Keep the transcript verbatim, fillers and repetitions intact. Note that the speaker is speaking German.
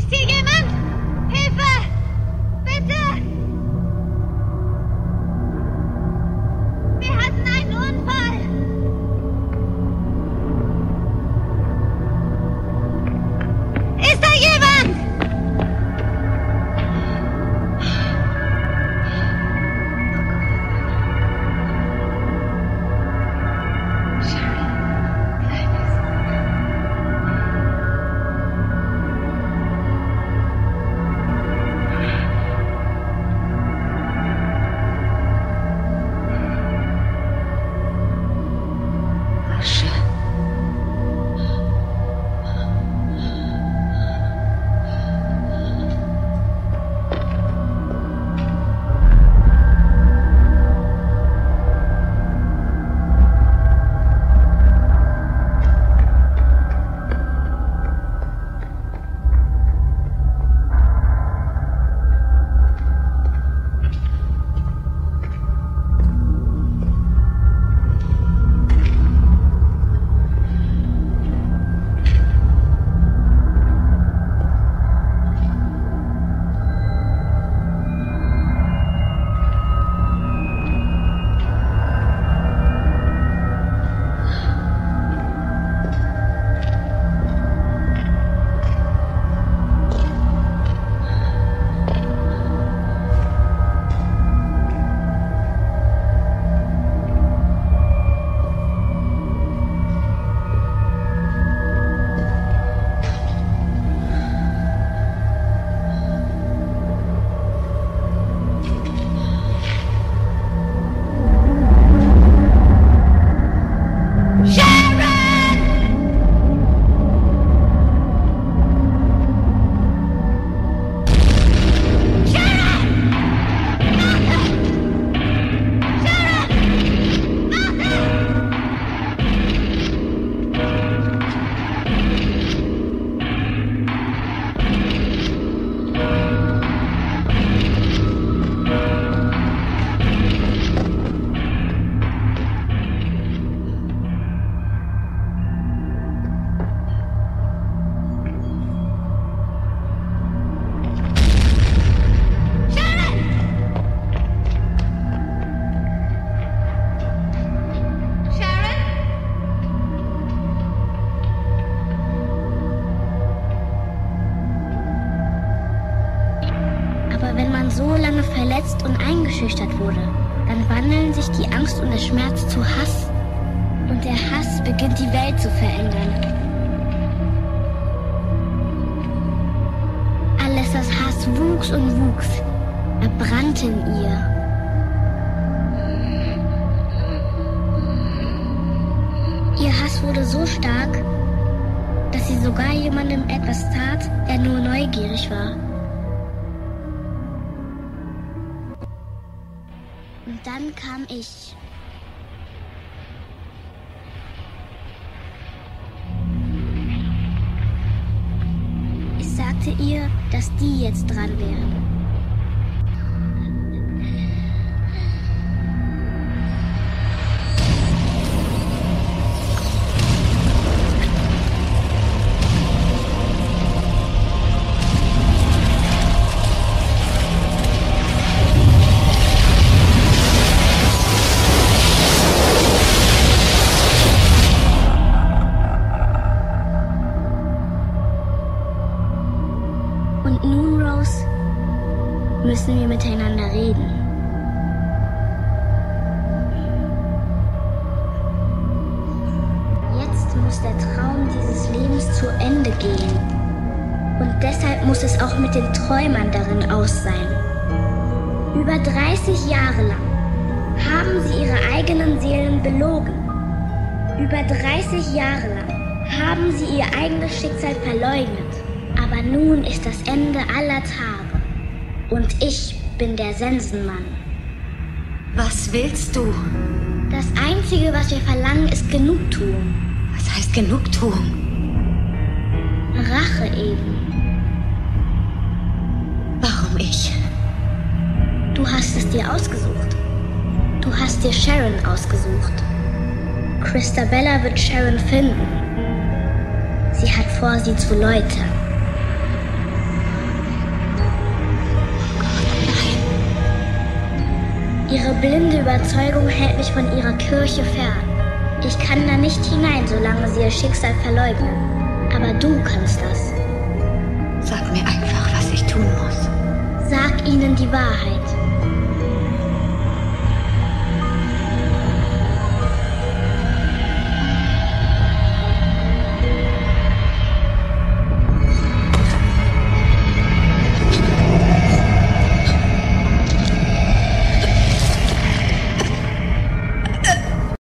Ist hier jemand? Hilfe! Bitte! Wir hatten einen Unfall! Ist da jemand? so lange verletzt und eingeschüchtert wurde, dann wandeln sich die Angst und der Schmerz zu Hass. Und der Hass beginnt die Welt zu verändern. Alessas Hass wuchs und wuchs. Er brannte in ihr. Ihr Hass wurde so stark, dass sie sogar jemandem etwas tat, der nur neugierig war. Und dann kam ich. Ich sagte ihr, dass die jetzt dran wäre. Und nun, Rose, müssen wir miteinander reden. Jetzt muss der Traum dieses Lebens zu Ende gehen. Und deshalb muss es auch mit den Träumern darin aus sein. Über dreißig Jahre lang haben sie ihre eigenen Seelen belogen. Über dreißig Jahre lang haben sie ihr eigenes Schicksal verleugnet. Aber nun ist das Ende aller Tage. Und ich bin der Sensenmann. Was willst du? Das Einzige, was wir verlangen, ist Genugtuung. Was heißt Genugtuung? Rache eben. Warum ich? Du hast es dir ausgesucht. Du hast dir Sharon ausgesucht. Christabella wird Sharon finden. Sie hat vor, sie zu läutern. Ihre blinde Überzeugung hält mich von ihrer Kirche fern. Ich kann da nicht hinein, solange sie ihr Schicksal verleugnen. Aber du kannst das. Sag mir einfach, was ich tun muss. Sag ihnen die Wahrheit.